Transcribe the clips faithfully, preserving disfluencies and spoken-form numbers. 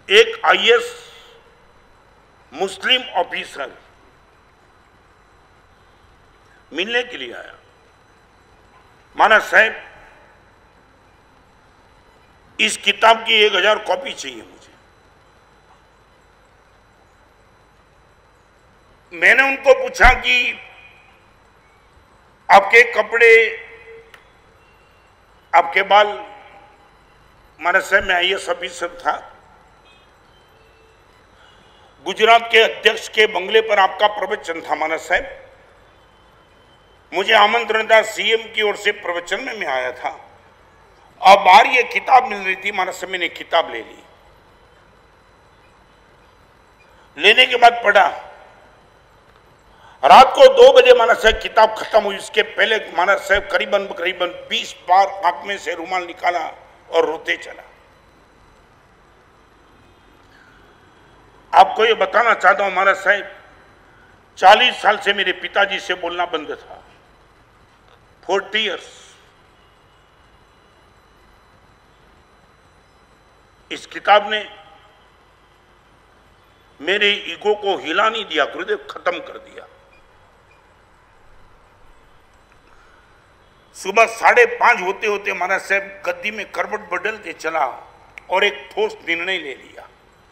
एक आईएएस मुस्लिम ऑफिसर मिलने के लिए आया। माना साहब, इस किताब की एक हजार कॉपी चाहिए मुझे। मैंने उनको पूछा कि आपके कपड़े, आपके बाल, माना साहब मैं आईएएस ऑफिसर था, गुजरात के अध्यक्ष के बंगले पर आपका प्रवचन था। माना साहब मुझे आमंत्रण था, सीएम की ओर से प्रवचन में मैं आया था। अब बाहर ये किताब मिल रही थी। माना साहब मैंने किताब ले ली। लेने के बाद पढ़ा। रात को दो बजे माना साहब किताब खत्म हुई। इसके पहले माना साहब करीबन करीबन बीस बार आंख में से रुमाल निकाला और रोते चला। आपको ये बताना चाहता हूं माना साहब, चालीस साल से मेरे पिताजी से बोलना बंद था। Forty years. इस किताब ने मेरे ईगो को हिला नहीं दिया, गुरुदेव, खत्म कर दिया। सुबह साढ़े पांच होते होते महाराज साहब गद्दी में करवट बदलते चला और एक ठोस निर्णय ले लिया।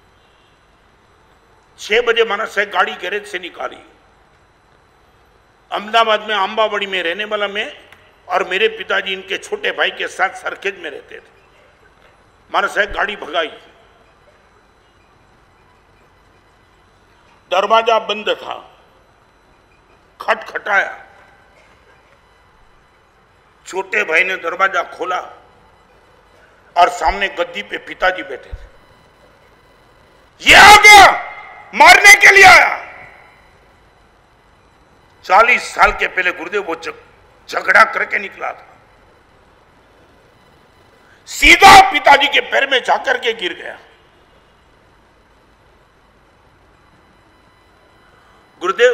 छह बजे महाराज साहब गाड़ी गैरेज से निकाली। अहमदाबाद में आंबावड़ी में रहने वाला मैं और मेरे पिताजी इनके छोटे भाई के साथ सरखेज में रहते थे। महाराज साहब गाड़ी भगाई। दरवाजा बंद था। खटखटाया। छोटे भाई ने दरवाजा खोला और सामने गद्दी पे पिताजी बैठे थे। ये आ गया, मारने के लिए आया। चालीस साल के पहले गुरुदेव वो झगड़ा करके निकला था। सीधा पिताजी के पैर में जाकर के गिर गया। गुरुदेव,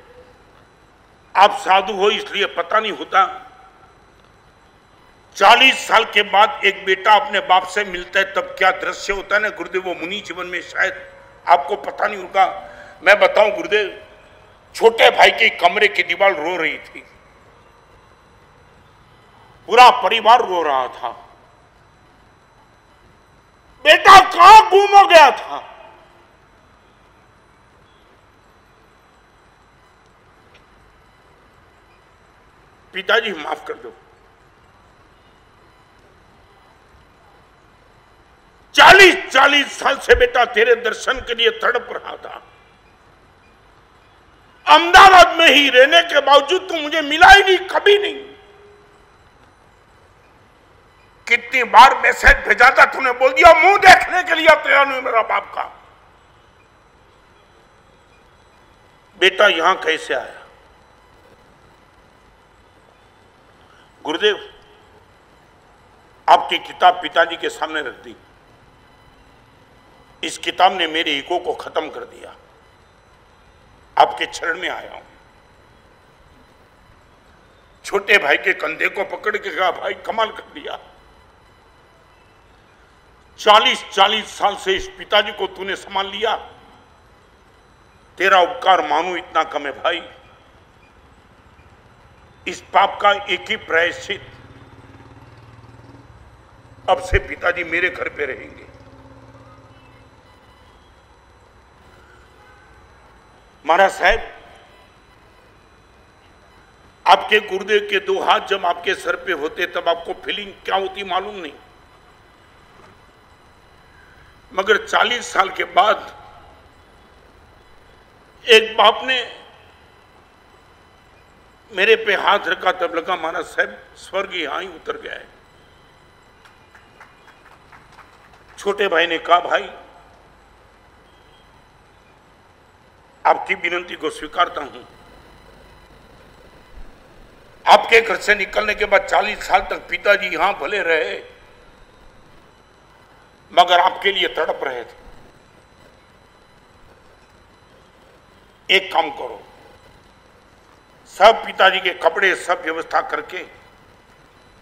आप साधु हो इसलिए पता नहीं होता, चालीस साल के बाद एक बेटा अपने बाप से मिलता है तब क्या दृश्य होता है ना गुरुदेव, वो मुनि जीवन में शायद आपको पता नहीं होगा। मैं बताऊं गुरुदेव, छोटे भाई के कमरे की दीवार रो रही थी। पूरा परिवार रो रहा था। बेटा कहां गुम हो गया था। पिताजी माफ कर दो, चालीस चालीस साल से बेटा तेरे दर्शन के लिए तड़प रहा था। अहमदाबाद में ही रहने के बावजूद तू मुझे मिला ही नहीं, कभी नहीं। कितनी बार मैसेज भेजा था, तूने बोल दिया मुंह देखने के लिए तैयार नहीं मेरा बाप का। बेटा यहां कैसे आया। गुरुदेव, आपकी किताब पिताजी के सामने रख दी। इस किताब ने मेरे ईगो को खत्म कर दिया। आपके चरण में आया हूं। छोटे भाई के कंधे को पकड़ के कहा, भाई कमाल कर दिया। चालीस चालीस साल से इस पिताजी को तूने संभाल लिया। तेरा उपकार मानू इतना कम है भाई। इस पाप का एक ही प्रायश्चित, अब से पिताजी मेरे घर पे रहेंगे। महाराज साहब, आपके गुरुदेव के दो हाथ जब आपके सर पे होते तब आपको फीलिंग क्या होती मालूम नहीं, मगर चालीस साल के बाद एक बाप ने मेरे पे हाथ रखा तब लगा महाराज साहब स्वर्ग यहां ही उतर गया है। छोटे भाई ने कहा, भाई आपकी विनती को स्वीकारता हूं। आपके घर से निकलने के बाद चालीस साल तक पिताजी यहां भले रहे, मगर आपके लिए तड़प रहे थे। एक काम करो, सब पिताजी के कपड़े सब व्यवस्था करके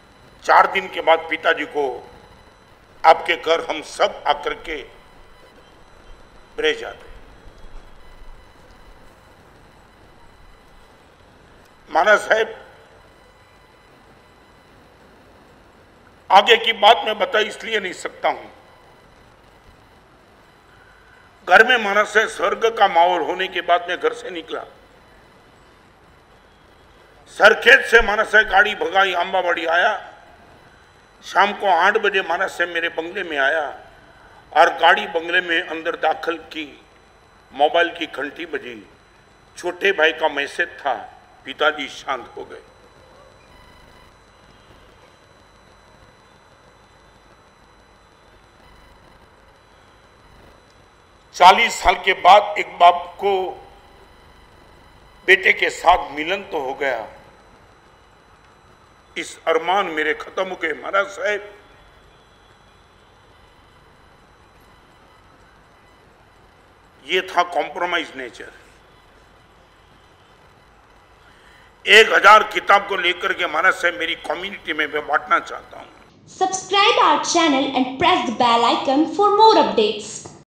चार दिन के बाद पिताजी को आपके घर हम सब आकर के रह जाते। महाराज साहब, आगे की बात मैं बता इसलिए नहीं सकता हूं, घर में महाराज साहब स्वर्ग का माहौल होने के बाद मैं घर से निकला, सरखेत से महाराज साहब गाड़ी भगाई, आंबावाड़ी आया, शाम को आठ बजे महाराज साहब मेरे बंगले में आया और गाड़ी बंगले में अंदर दाखिल की, मोबाइल की घंटी बजी, छोटे भाई का मैसेज था, पिताजी शांत हो गए। चालीस साल के बाद एक बाप को बेटे के साथ मिलन तो हो गया, इस अरमान मेरे खत्म हो गए। महाराज साहब, ये था कॉम्प्रोमाइज नेचर। एक हजार किताब को लेकर के महाराज साहब मेरी कम्युनिटी में मैं बांटना चाहता हूं। Subscribe our channel and press the bell icon for more updates.